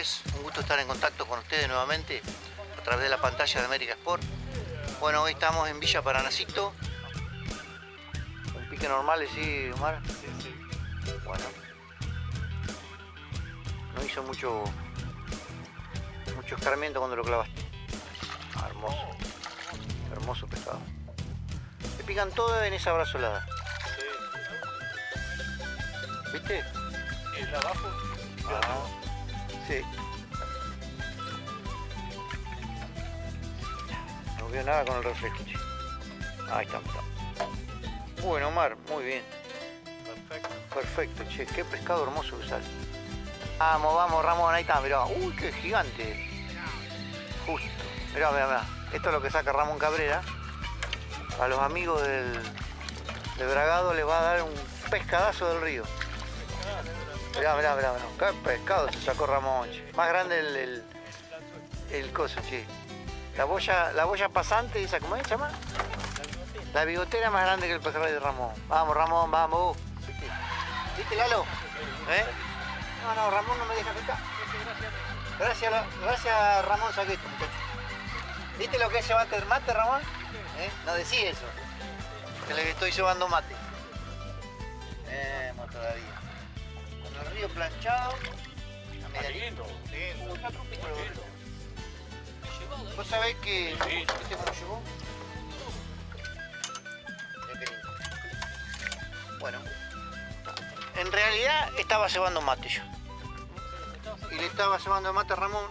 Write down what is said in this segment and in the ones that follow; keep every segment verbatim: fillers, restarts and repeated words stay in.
noches, un gusto estar en contacto con ustedes nuevamente a través de la pantalla de América Sport. Bueno, hoy estamos en Villa Paranacito. Un pique normal, ¿sí, Omar? Sí, sí. Bueno. No hizo mucho, mucho escarmiento cuando lo clavaste. Ah, hermoso. Hermoso pescado. Te pican todo en esa brazolada. Sí. ¿Viste? ¿El de abajo? Ah, sí. No veo nada con el reflejo, che. Ahí está, está. Bueno, Omar, muy bien. Perfecto. Perfecto, che. Qué pescado hermoso que sale. Vamos, vamos, Ramón, ahí está, mirá. Uy, qué gigante. Justo. Mirá, mirá, mirá. Esto es lo que saca Ramón Cabrera. A los amigos del, de Bragado les va a dar un pescadazo del río. Mirá, mirá, mirá, mirá. Qué pescado se sacó Ramón, che. Más grande el, el, el coso, che. La boya, la boya pasante, esa, ¿cómo se llama? La bigotera más grande que el pejerrey de Ramón. Vamos, Ramón, vamos. ¿Viste? ¿Viste, Lalo? ¿Eh? No, no, Ramón no me deja pescar. Gracias, gracias Ramón Saqueto, muchachos. ¿Viste lo que es llevarte el mate, Ramón? ¿Eh? No decís eso. Que le estoy llevando mate. Vemos todavía. Con el río planchado. A media lindo. Sí, uh, está trompito lo bonito. ¿Vos sabés que... Sí. ¿Viste cómo llegó? Mirá qué lindo. Bueno. En realidad estaba cebando mate yo. Y le estaba cebando mate a Ramón.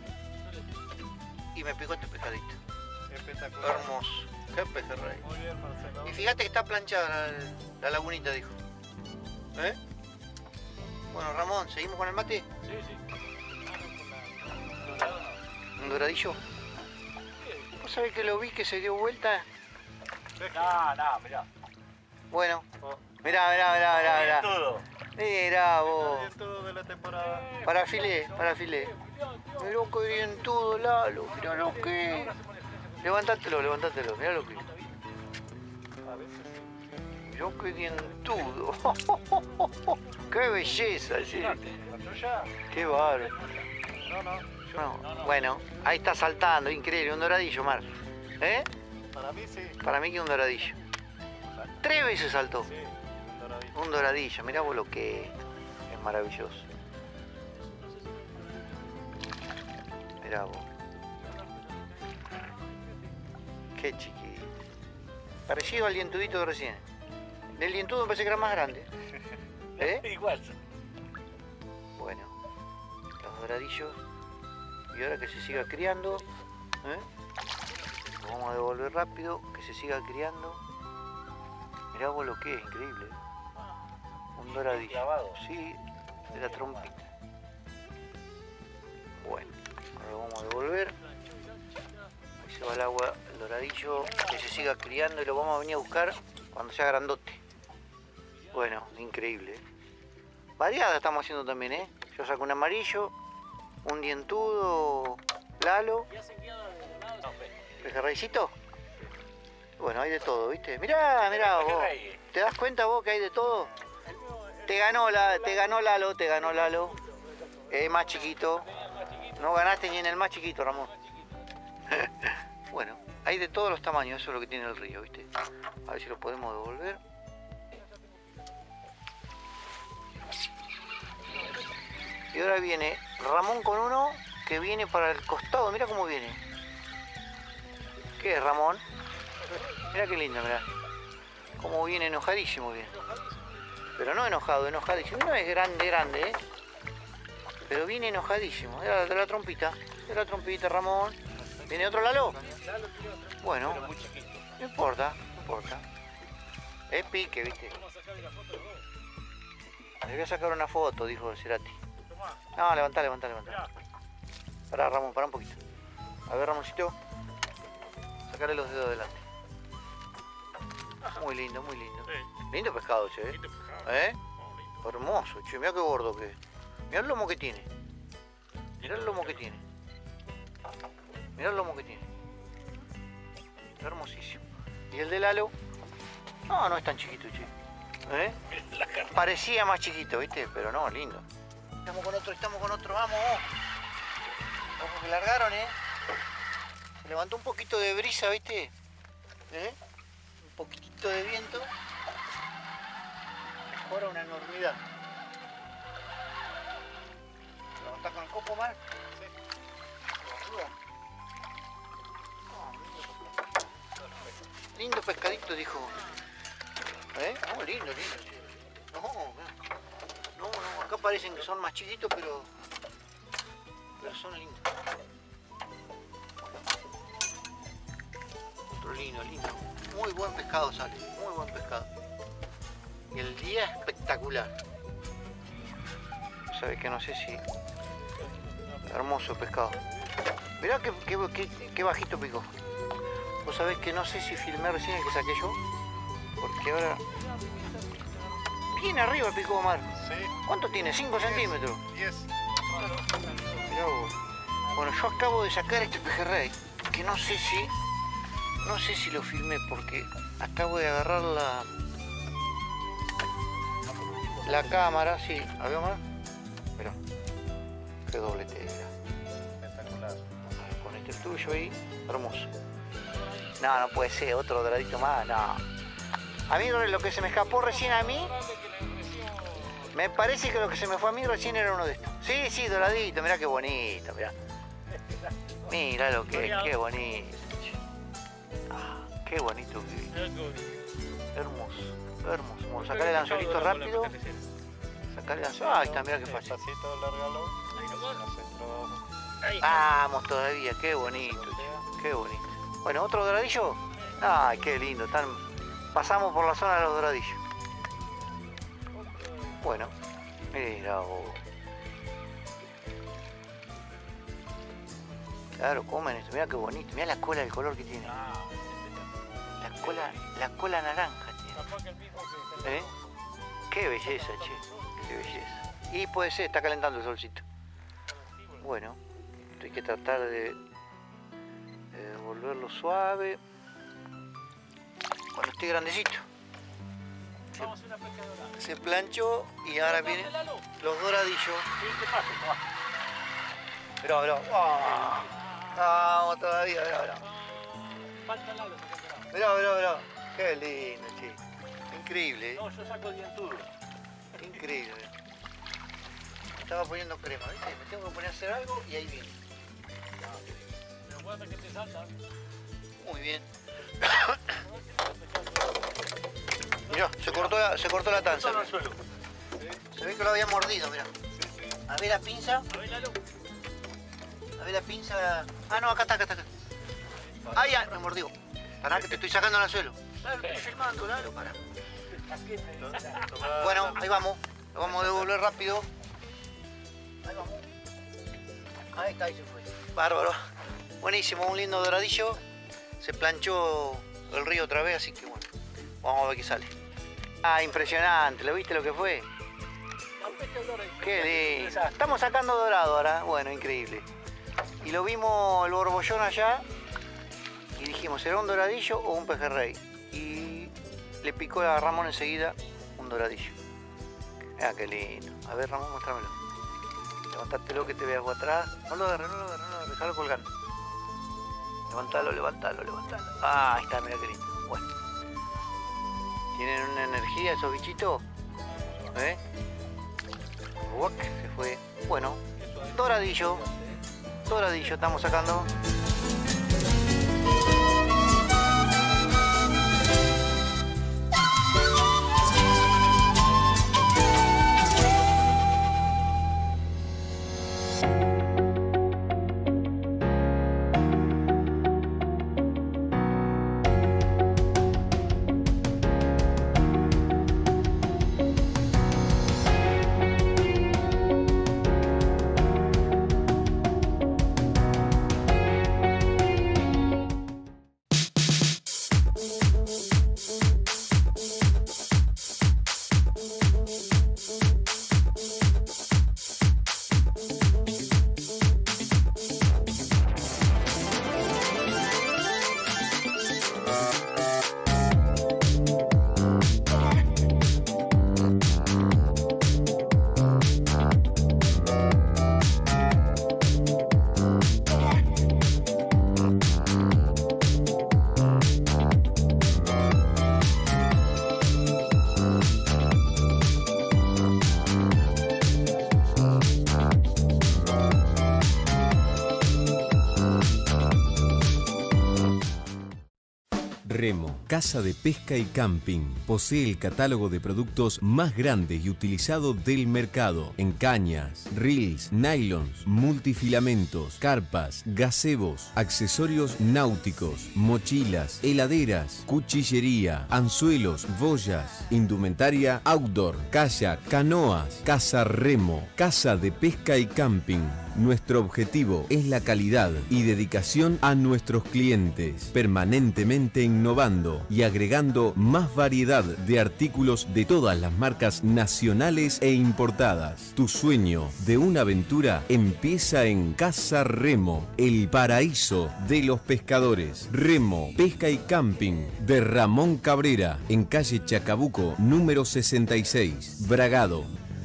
Y me picó este pescadito. Espectacular. Hermoso. Qué pejerrey. Muy bien, Marcelo. Y fíjate que está planchada la, la lagunita, dijo. ¿Eh? Bueno, Ramón, ¿seguimos con el mate? Sí, sí. Dorado no. ¿Un doradillo? ¿Vos sabés que lo vi que se dio vuelta? No, no, mirá. Bueno, Oh. mirá, mirá, mirá, mirá, mirá. Todo. Mirá vos. Bien todo de la temporada. Para filé, para filé. Mirá qué dientudo, Lalo. Mirá lo que. Levantátelo, levantátelo. Mirá lo que. A veces sí. Mirá qué dientudo. Qué belleza, sí. ¿La tuya? Qué bárbaro. No, no. Yo, No, no, no. bueno, ahí está saltando, increíble, un doradillo, Mar. ¿Eh? Para mí sí. Para mí que un doradillo. Tres veces saltó. Sí, un doradito. Un doradillo, mirá vos lo que es maravilloso. Mirá vos. Qué chiquito. Parecido al dientudito de recién. Del dientudo me parece que era más grande. ¿Eh? Igual. Bueno, los doradillos. Y ahora que se siga criando. ¿Eh? Lo vamos a devolver rápido, que se siga criando. Mirá vos lo que es, increíble. Un doradillo. Clavado. Sí, de la trompita. Bueno, ahora lo vamos a devolver. Ahí se va el agua, el doradillo, que se siga criando y lo vamos a venir a buscar cuando sea grandote. Bueno, increíble. ¿Eh? Variada estamos haciendo también, ¿eh? Yo saco un amarillo, un dientudo, Lalo. ¿Pejerreycito? Bueno, hay de todo, ¿viste? Mirá, mirá vos. ¿Te das cuenta vos que hay de todo? Te ganó, la, te ganó Lalo, te ganó Lalo. Es más chiquito. No ganaste ni en el más chiquito, Ramón. Bueno, hay de todos los tamaños, eso es lo que tiene el río, ¿viste? A ver si lo podemos devolver. Y ahora viene Ramón con uno que viene para el costado, mira cómo viene. ¿Qué es, Ramón? Mira qué lindo, mirá. Cómo viene enojadísimo, bien. Pero no enojado, enojadísimo. No es grande, grande, ¿eh? Pero viene enojadísimo. De la, de la trompita. De la trompita, Ramón. ¿Viene otro Lalo? Bueno, Pero muy chiquito. no importa, no importa. Es pique, ¿viste? Le voy a sacar una foto, dijo Cerati. No, levantá, levantá, levantá. Pará, Ramón, pará un poquito. A ver, Ramoncito. Sacarle los dedos adelante. Muy lindo, muy lindo. Lindo pescado, che. ¿Eh? ¿Eh? Hermoso, che. Mirá qué gordo que es. Mirá el lomo que tiene. Mirá el lomo que tiene. Mirá el lomo que tiene. Hermosísimo. ¿Y el de Lalo? No, no es tan chiquito, che. ¿Eh? Parecía más chiquito, ¿viste? Pero no, lindo. Estamos con otro, estamos con otro, vamos. Ojo que largaron, ¿eh? Se levantó un poquito de brisa, ¿viste? ¿Eh? Un poquitito de viento. Ahora una enormidad. ¿Levantás con el copo, Mar? Sí. Oh, lindo pescadito, dijo. ¿Eh? Oh, lindo, lindo. Sí. No, no, no, acá parecen que son más chiquitos, pero, pero son lindos. Otro lindo, lindo. Muy buen pescado sale, muy buen pescado. Y el día espectacular. Sabes que no sé si... Hermoso pescado. Mirá que, que, que, que bajito picó. Vos sabés que no sé si filmé recién el que saqué yo. Porque ahora... Bien arriba picó Omar. Sí. ¿Cuánto tiene? ¿cinco centímetros? diez. Mirá vos. Bueno, yo acabo de sacar este pejerrey. Que no sé si... No sé si lo filmé porque acabo de agarrar la... La cámara, sí. ¿A ver, Omar? Mirá. Qué doblete era. Espectacular. Ponete el tuyo ahí. Hermoso. No, no puede ser. Otro doradito más. No. A mí lo que se me escapó recién a mí... Me parece que lo que se me fue a mí recién era uno de estos. Sí, sí, doradito. Mirá qué bonito. Mirá. Mirá lo que es. Qué bonito. Ah, qué bonito que es. Hermoso. Hermoso. Bueno, sacar el anzuelito rápido. Sacar el anzuelito. Ah, ahí está, mirá qué fácil. Despacito, lárgalo. Vamos todavía, qué bonito, qué bonito. Bueno, ¿otro doradillo? Ay, qué lindo. Están... Pasamos por la zona de los doradillos. Bueno, mira vos. Claro, comen esto. Mira qué bonito. Mira la cola, el color que tiene. La cola, la cola naranja tiene. ¿Eh? Qué belleza, che. Qué belleza. Y puede ser, está calentando el solcito. Bueno, hay que tratar de, de volverlo suave. Cuando esté grandecito. Se, se planchó y ahora vienen los doradillos. Mirá, mirá. ¡Oh! Vamos todavía, mirá, mirá. Mirá, mirá, mirá. Qué lindo, che. Increíble, ¿eh? No, yo saco el dientudo. Increíble. Me estaba poniendo crema, ¿viste? Me tengo que poner a hacer algo y ahí viene. Pero guarda que te salta. Muy bien. Mirá, se cortó la, se cortó la tanza. Al suelo. Se ve que lo había mordido, mirá. A ver la pinza. A ver la luz. A ver la pinza. Ah, no, acá está, acá está. Acá. Ah, ya, me mordió. Pará, que te estoy sacando el anzuelo. Claro, estoy filmando, claro, pará. Bueno, ahí vamos. Lo vamos a devolver rápido. Ahí vamos. Ahí está, ahí se fue. Bárbaro. Buenísimo, un lindo doradillo. Se planchó el río otra vez, así que bueno. Vamos a ver qué sale. Ah, impresionante. ¿Lo viste lo que fue? Qué lindo. Estamos sacando dorado ahora. Bueno, increíble. Y lo vimos el borbollón allá. Y dijimos, ¿será un doradillo o un pejerrey? Y le picó a Ramón enseguida un doradillo. Ah, qué lindo. A ver, Ramón, mostrámelo. Levantátelo que te veas atrás. No lo agarres, no lo agarres, no lo agarres. Dejalo colgando. Levántalo, levántalo, levántalo. Ah, ahí está, mira qué lindo. Bueno. Tienen una energía esos bichitos. ¿Eh? Uac, se fue. Bueno, doradillo. Doradillo estamos sacando. Remo, casa de pesca y camping. Posee el catálogo de productos más grande y utilizado del mercado. En cañas, reels, nylons, multifilamentos, carpas, gazebos, accesorios náuticos, mochilas, heladeras, cuchillería, anzuelos, boyas, indumentaria outdoor, kayak, canoas. Casa Remo, casa de pesca y camping. Nuestro objetivo es la calidad y dedicación a nuestros clientes, permanentemente innovando y agregando más variedad de artículos de todas las marcas nacionales e importadas. Tu sueño de una aventura empieza en Casa Remo, el paraíso de los pescadores. Remo, Pesca y Camping, de Ramón Cabrera, en calle Chacabuco, número sesenta y seis, Bragado.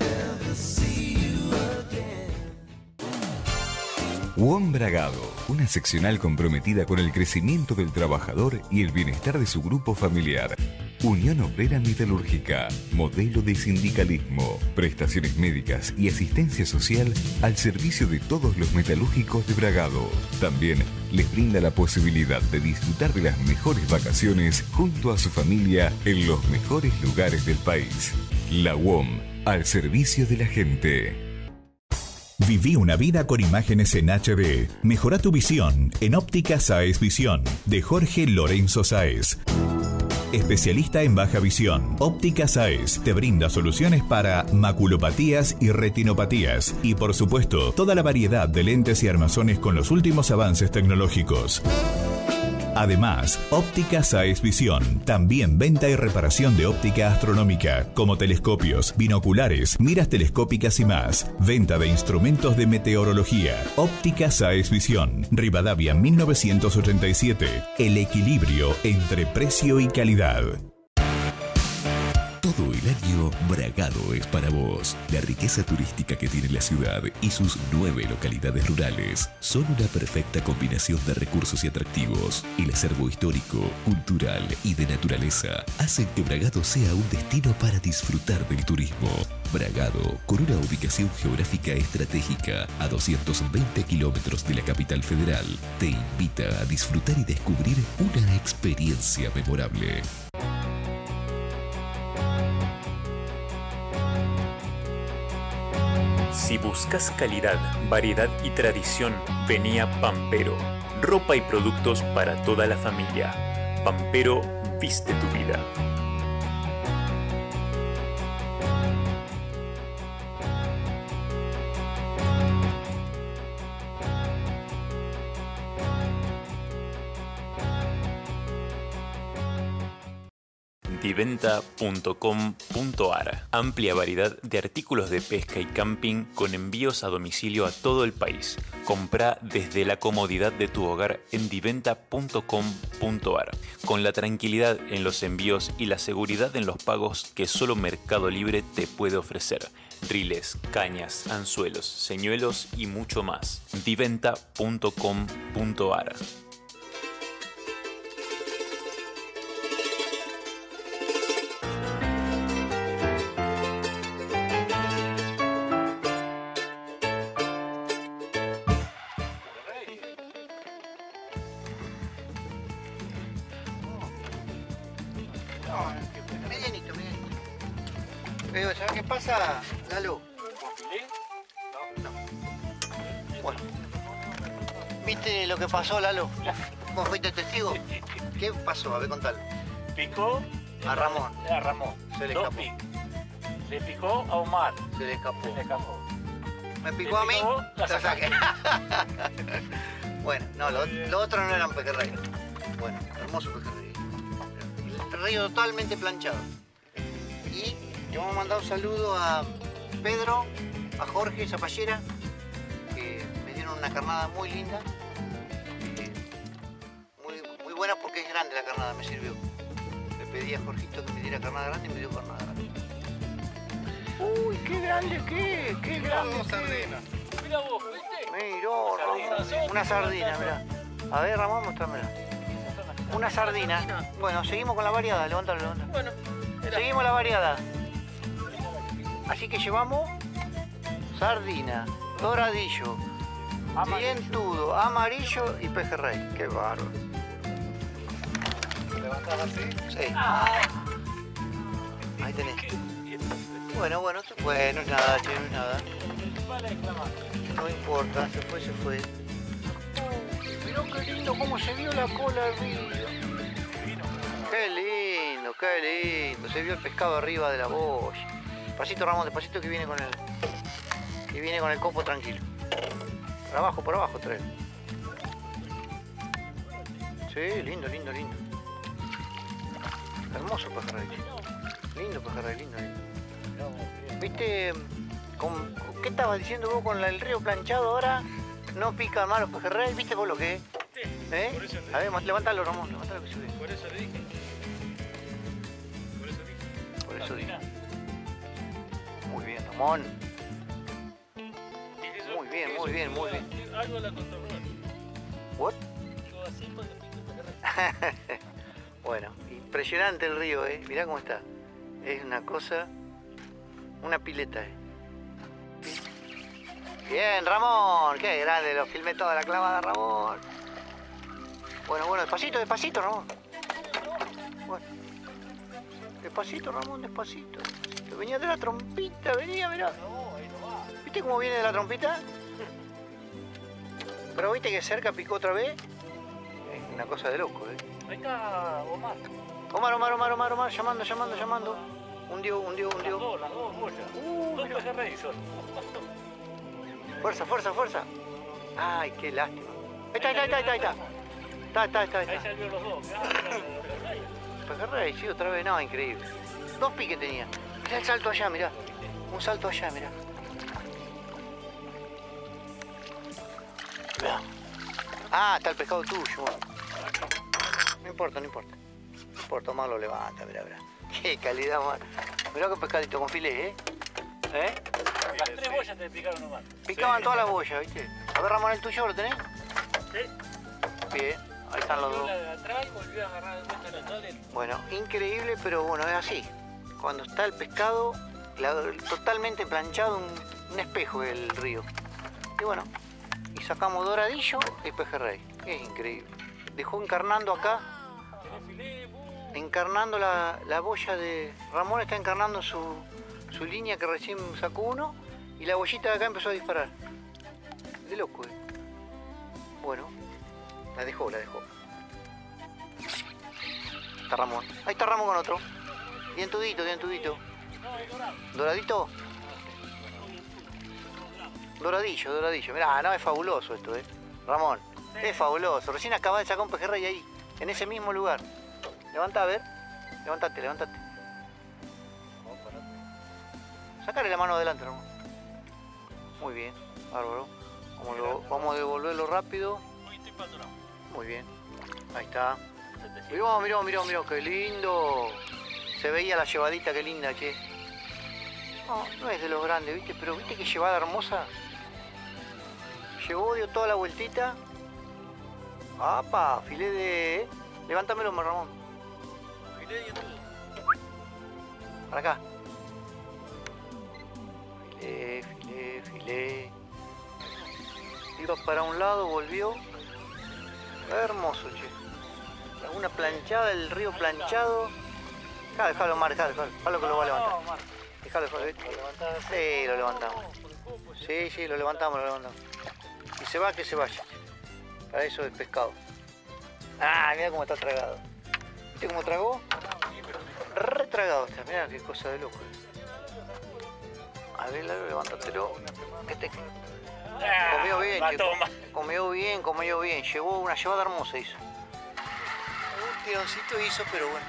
WOM Bragado, una seccional comprometida con el crecimiento del trabajador y el bienestar de su grupo familiar. Unión Obrera Metalúrgica, modelo de sindicalismo, prestaciones médicas y asistencia social al servicio de todos los metalúrgicos de Bragado. También les brinda la posibilidad de disfrutar de las mejores vacaciones junto a su familia en los mejores lugares del país. La WOM, al servicio de la gente. Viví una vida con imágenes en H D. Mejora tu visión en Óptica Sáez Visión, de Jorge Lorenzo Sáez. Especialista en baja visión, Óptica Sáez te brinda soluciones para maculopatías y retinopatías. Y por supuesto, toda la variedad de lentes y armazones con los últimos avances tecnológicos. Además, Óptica Sáez Visión, también venta y reparación de óptica astronómica, como telescopios, binoculares, miras telescópicas y más. Venta de instrumentos de meteorología. Óptica Sáez Visión, Rivadavia mil novecientos ochenta y siete. El equilibrio entre precio y calidad. Todo el año, Bragado es para vos. La riqueza turística que tiene la ciudad y sus nueve localidades rurales son una perfecta combinación de recursos y atractivos. El acervo histórico, cultural y de naturaleza hacen que Bragado sea un destino para disfrutar del turismo. Bragado, con una ubicación geográfica estratégica a doscientos veinte kilómetros de la capital federal, te invita a disfrutar y descubrir una experiencia memorable. Si buscas calidad, variedad y tradición, vení a Pampero. Ropa y productos para toda la familia. Pampero viste tu vida. Diventa punto com punto ar. Amplia variedad de artículos de pesca y camping con envíos a domicilio a todo el país. Comprá desde la comodidad de tu hogar en diventa punto com punto ar. Con la tranquilidad en los envíos y la seguridad en los pagos que solo Mercado Libre te puede ofrecer. Riles, cañas, anzuelos, señuelos y mucho más. diventa punto com punto ar. Medianito, medianito. Pero, ¿sabes qué pasa, Lalo? No, no. Bueno. ¿Viste lo que pasó, Lalo? ¿Vos fuiste testigo? ¿Qué pasó? A ver, contalo. Picó A Ramón. a Ramón. Se le Dos escapó. pic- Le picó a Omar. Se le escapó. Se le escapó. Me Le picó a mí. picó, la la saqué. sacaste. Bueno, no, lo, lo otro no eran pejerreyes. Bueno, hermoso pejerrey. Pejerrey totalmente planchado. Y le vamos a mandar un saludo a Pedro, a Jorge Zapallera, que me dieron una carnada muy linda. eh, Muy, muy buena porque es grande la carnada, me sirvió. Le pedí a Jorgito que me diera carnada grande y me dio carnada grande. Uy, qué grande que, qué grande. sardina. Mira vos, ¿viste? Miró, Sardina. una sardina, mirá. A ver, Ramón, mostrámela. Una sardina. Bueno, seguimos con la variada, levántalo, levántalo. Bueno, era. Seguimos la variada. Así que llevamos sardina, doradillo, Amarillo. dientudo, amarillo y pejerrey. Qué bárbaro. levantás así. Sí. Ahí tenés. Bueno, bueno, se fue, no es nada, che, no es nada. No importa, se fue, se fue. Mirá qué lindo cómo se vio la cola arriba. Qué lindo, qué lindo. Se vio el pescado arriba de la boya. Despacito, Ramón, despacito que viene con el. Que viene con el copo tranquilo. Por abajo, por abajo, trae. Sí, lindo, lindo, lindo. Hermoso pejerrey. Lindo pejerrey, lindo, lindo. ¿Viste? Con, ¿Qué estabas diciendo vos con la, el río planchado ahora? No pican más los pejerrey, ¿viste vos lo que es? Sí, ¿Eh? por eso le A ver, levántalo, Ramón, levántalo que se ve. Por eso le dije. Por eso dije. Por eso dije. Muy bien, Ramón. Muy bien, muy bien, muy bien. Algo la controló. ¿What? Digo así porque pica pejerrey. Bueno, impresionante el río, ¿eh? Mirá cómo está. Es una cosa... Una pileta, ¿eh? Bien, Ramón. Qué grande, lo filmé toda la clavada, Ramón. Bueno, bueno, despacito, despacito, Ramón. Bueno. Despacito, Ramón, despacito. despacito. Venía de la trompita, venía, mirá. ¿Viste cómo viene de la trompita? Pero viste que cerca picó otra vez. Es una cosa de loco, ¿eh? Ahí está Omar. Omar, Omar, Omar, Omar, Omar, llamando, llamando, llamando. Hundió, hundió, Las hundió. dos, las dos boyas. Uh, Dos mirá. pejerrey son. Fuerza, fuerza, fuerza. Ay, qué lástima. Ahí está, ahí está, ahí está, ahí está. Está, está, está, Ahí está. salió los dos. Mirá, mirá, pejerrey. Pejerrey, sí, otra vez, no, increíble. Dos piques tenía. Mirá el salto allá, mirá. Un salto allá, mirá. Mirá. Ah, está el pescado tuyo. No importa, no importa. No importa, Omar lo levanta, mirá, mirá. Qué calidad, Omar. Mirá qué pescadito con filé, ¿eh? ¿Eh? Las tres boyas te picaron nomás. Picaban todas las boyas, ¿viste? A ver, Ramón, el tuyo, ¿lo tenés? Sí. Bien, ahí están los dos. La de atrás y volvió a agarrar de vuelta la tablet. Bueno, increíble, pero bueno, es así. Cuando está el pescado, la- totalmente planchado, un, un espejo del río. Y bueno, y sacamos doradillo y pejerrey. Es increíble. Dejó encarnando acá, Tenés filé, uh. encarnando la, la boya de... Ramón está encarnando su, su línea que recién sacó uno y la bollita de acá empezó a disparar. De loco, eh. Bueno, la dejó, la dejó. Está Ramón. Ahí está Ramón con otro. Bien tudito, bien tudito. ¿Doradito? Doradillo, doradillo. Mirá, no, es fabuloso esto, eh. Ramón, es fabuloso. Recién acabas de sacar un pejerrey ahí, en ese mismo lugar. Levanta, a ver. Levantate, levantate. Sacale la mano adelante, Ramón. Muy bien, bárbaro. Vamos, lo- vamos a devolverlo rápido. Hoy estoy patrón. Muy bien. Ahí está. Mirá, mirá, mirá, mirá, qué lindo. Se veía la llevadita, qué linda, che. No, no es de los grandes, ¿viste? Pero ¿viste qué llevada hermosa? Llevó, dio toda la vueltita. ¡Apa! Filé de... Levántamelo, Ramón. Filé de YouTube. Para acá. Filé, filé, filé. Iba para un lado, volvió. Hermoso, che. Una planchada, el río planchado. Dejalo, dejalo, Omar, dejalo, dejalo. Dejalo que lo va a levantar. No, Omar. Dejalo, dejalo, ¿viste? Lo levantás así. Sí, lo levantamos. No, por el copo, Sí, sí, lo levantamos, lo levantamos. Y se va, que se vaya. Para eso es pescado. Ah, mira cómo está tragado. ¿Viste cómo tragó? Retragado está, mira qué cosa de loco. A ver, Lalo, levántatelo. Este Ah, comió bien, mató, chico. Omar. Comió bien, comió bien. Llevó una llevada hermosa, hizo. Un tironcito hizo, pero bueno.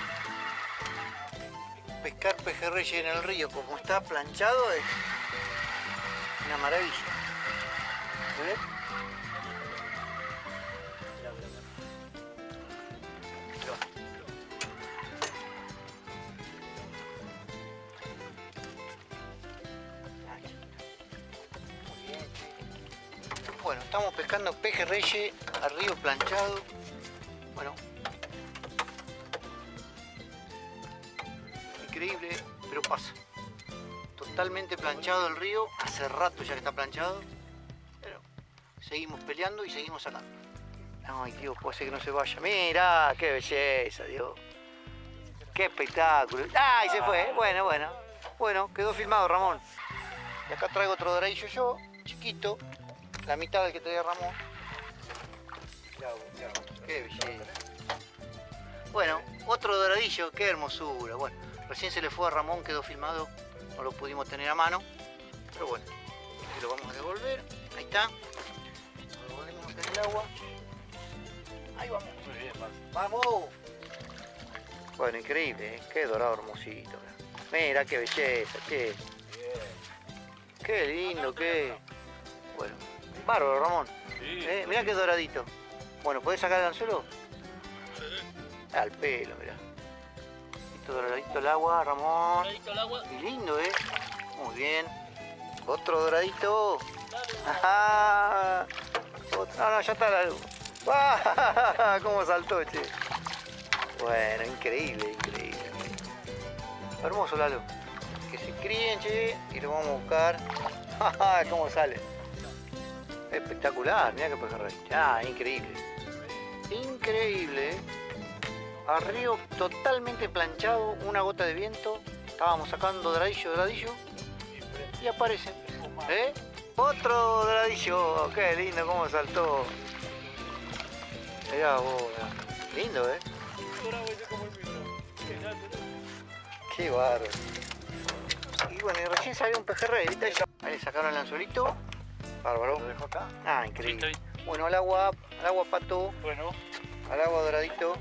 Pescar pejerrey en el río como está planchado es una maravilla. ¿Ves? Bueno, estamos pescando pejerrey a río planchado. Bueno, increíble, pero pasa. Totalmente planchado el río, hace rato ya que está planchado, pero seguimos peleando y seguimos sacando. Ay, Dios, puede ser que no se vaya. Mira, qué belleza, Dios. Qué espectáculo. ¡Ay, se fue! Bueno, bueno. Bueno, quedó filmado, Ramón. Y acá traigo otro doradillo yo, chiquito. La mitad del que traía Ramón. Qué belleza. Bueno, otro doradillo, qué hermosura. Bueno, recién se le fue a Ramón, quedó filmado. No lo pudimos tener a mano. Pero bueno, este lo vamos a devolver. Ahí está. Lo devolvemos acá en el agua. Ahí vamos. Muy bien, ¡vamos! Bueno, increíble, ¿eh? Qué dorado hermosito. Mira qué belleza, che. Qué lindo, qué. Bueno, bárbaro, Ramón. Sí. ¿Eh? Mirá qué doradito. Bueno, ¿podés sacar el anzuelo? Al pelo, mirá. Esto doradito el agua, Ramón. Doradito el agua. Qué lindo, ¿eh? Muy bien. Otro doradito. Ajá. Otro. No, no, ya está la luz. ¡Ah! ¿Cómo saltó, che? Bueno, increíble, increíble. Hermoso, Lalo. Que se críen, che, y lo vamos a buscar. ¡Ja! ¿Cómo sale? Espectacular, mirá que pejerrey. Ah, increíble. Increíble, ¿eh? Al río totalmente planchado, una gota de viento. Estábamos sacando doradillo, doradillo. Y aparecen. ¿Eh? Otro doradillo. Qué lindo cómo saltó. Mirá vos. Lindo, ¿eh? Qué bárbaro. Y bueno, y recién salió un pejerrey, ¿viste? Ahí le sacaron el anzuelito. Bárbaro. ¿Lo dejo acá? Ah, increíble. Bueno, al agua, al agua pato. Bueno. Al agua doradito.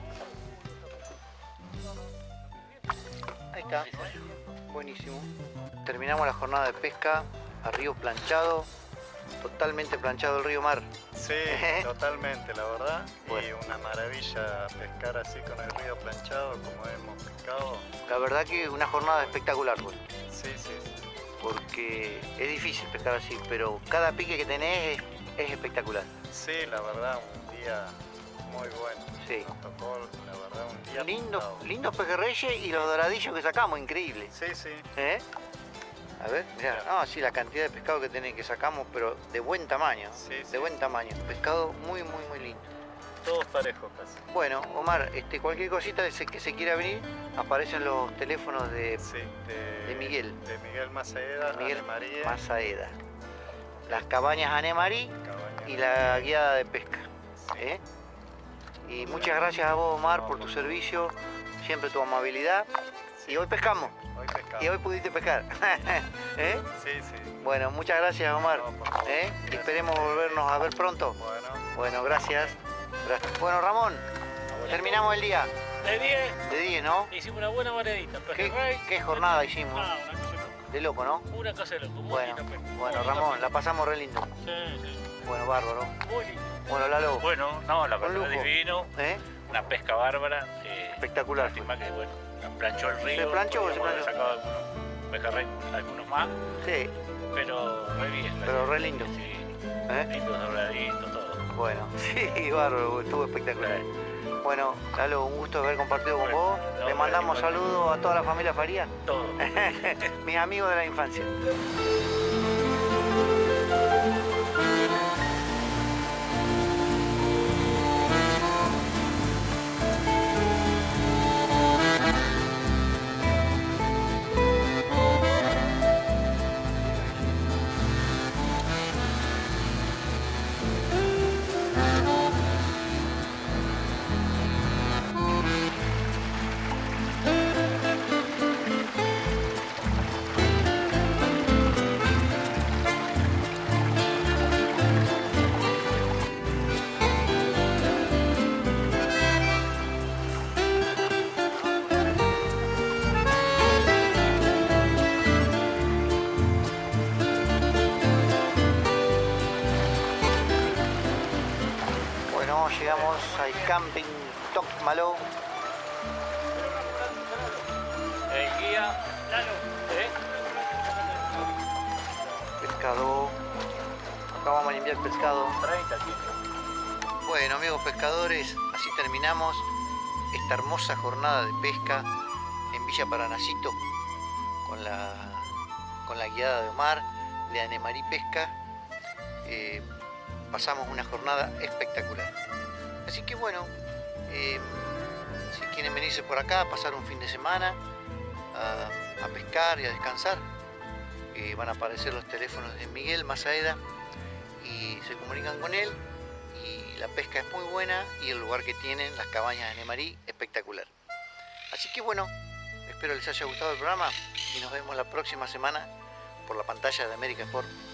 Ahí está. Buenísimo. Terminamos la jornada de pesca a río planchado. Totalmente planchado el río Mar. Sí, totalmente, la verdad. Bueno. Y una maravilla pescar así con el río planchado como hemos pescado. La verdad que una jornada espectacular, pues. Sí, sí, sí. Porque es difícil pescar así, pero cada pique que tenés es, es espectacular. Sí, la verdad, un día muy bueno. Sí. Nos tocó, la verdad, un día Lindos, pescado. lindos pejerreyes y los doradillos que sacamos, increíble. Sí, sí. ¿Eh? A ver, mirá, no, sí, la cantidad de pescado que tenés que sacamos, pero de buen tamaño, Sí, sí. de buen tamaño. Pescado muy, muy, muy lindo. Todos parejos casi. Bueno, Omar, este, cualquier cosita de que se quiera venir, aparecen los teléfonos de, Sí, de, de Miguel. De Miguel Mazaeda, Miguel Ana María. Mazaeda. Las cabañas Anemarí Cabañas. y la guiada de pesca. ¿Eh? Y muchas gracias a vos, Omar, por tu servicio, siempre tu amabilidad. Y hoy pescamos. Hoy pescamos. Y hoy pudiste pescar. ¿Eh? Sí, sí. Bueno, muchas gracias, Omar. No, por favor. ¿Eh? Y Gracias. esperemos volvernos a ver pronto. Bueno. Bueno, gracias. Gracias. Bueno, Ramón, terminamos el día De diez. de diez, ¿no? Hicimos una buena mareadita. ¿Qué, Pejerrey. qué jornada hicimos? Ah, una cosa loca. De loco, ¿no? Una cosa de loco. Muy Bueno, linda pesca. bueno, Muy linda Ramón, pesca. la pasamos re lindo. Sí, sí. Bueno, bárbaro. Muy lindo. Bueno, Lalo, Bueno, no, la Un verdad lujo. divino. ¿eh? Una pesca bárbara. Eh, Espectacular. Lástima que, bueno, la planchó el río. ¿Se planchó o se podríamos haber planchó? sacado algunos pejerrey, algunos más, Sí, pero re bien. la pero verdad. re lindo. Sí, ¿Eh? lindos, doraditos, todo. Bueno, sí, bárbaro, estuvo espectacular. Bueno, Lalo, un gusto haber compartido con Bueno, vos. no, Le mandamos igual. saludos a toda la familia Faría, Todo. mis amigos de la infancia. Bueno, llegamos al camping Tocmaló. El guía, Lalo, ¿eh? Pescado. Acá vamos a limpiar el pescado. treinta kilos. Bueno, amigos pescadores, así terminamos esta hermosa jornada de pesca en Villa Paranacito con la, con la guiada de Omar de Anemarí Pesca. Eh, pasamos una jornada espectacular. Así que bueno, eh, si quieren venirse por acá, pasar un fin de semana a, a pescar y a descansar, eh, van a aparecer los teléfonos de Miguel Mazaeda y se comunican con él. Y la pesca es muy buena y el lugar que tienen, las cabañas de Nemarí, espectacular. Así que bueno, espero les haya gustado el programa y nos vemos la próxima semana por la pantalla de América Sport.